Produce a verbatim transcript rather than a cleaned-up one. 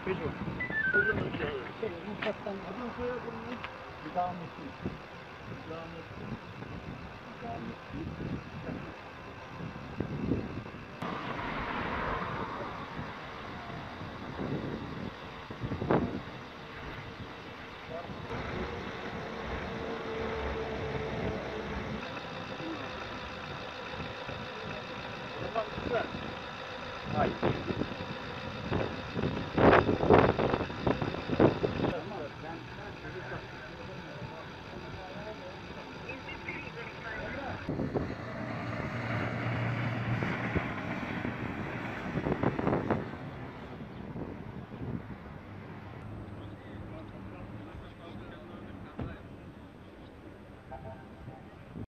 Pedro. Pedro não quer. Não está tão bom. Não foi por mim. Dá-me aqui. Dá-me aqui. Dá-me aqui. Ai.